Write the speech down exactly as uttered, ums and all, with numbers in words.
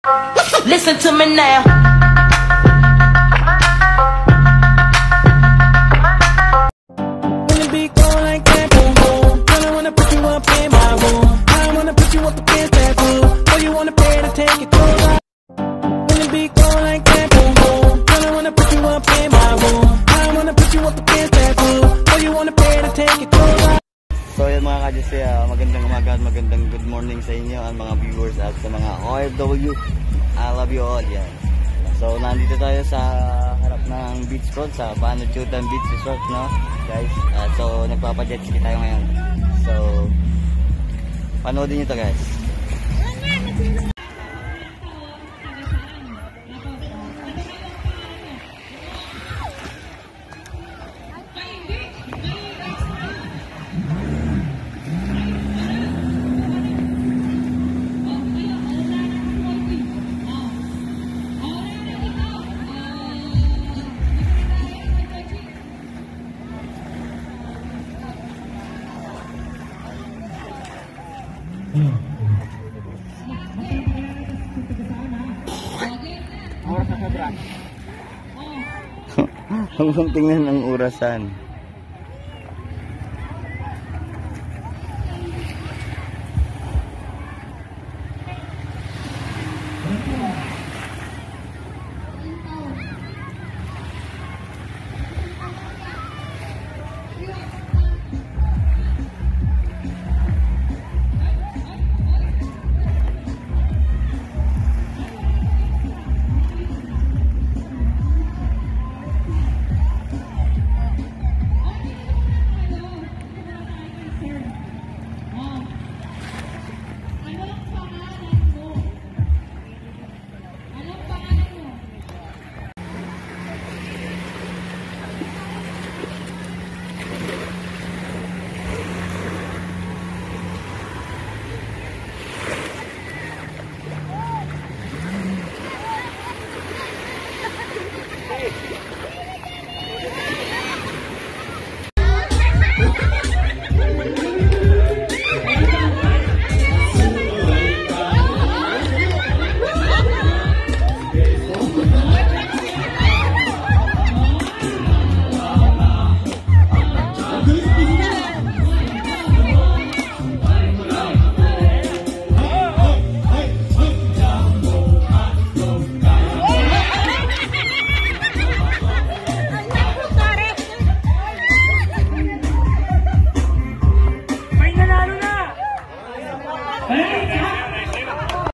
Listen to me now. Wanna be cold like that, boom boom. Gonna wanna put you up in my room. I wanna put you up against that room. Oh, you wanna pay to take it cold like. Wanna be cold like that, boom boom. Gonna wanna put you up in my room. I wanna put you up against that room. Oh, you wanna pay to take it cold like. So yan mga ka-jetskie, uh, magandang umaga at magandang good morning sa inyo ang mga viewers at sa mga O F W. I love you all yan. So nandito tayo sa harap ng beach road sa Banuchutan Beach Resort, no guys. Uh, so nagpapa-jetski tayo ngayon. So panoodin nyo to guys. Huwag mong tingnan ang orasan.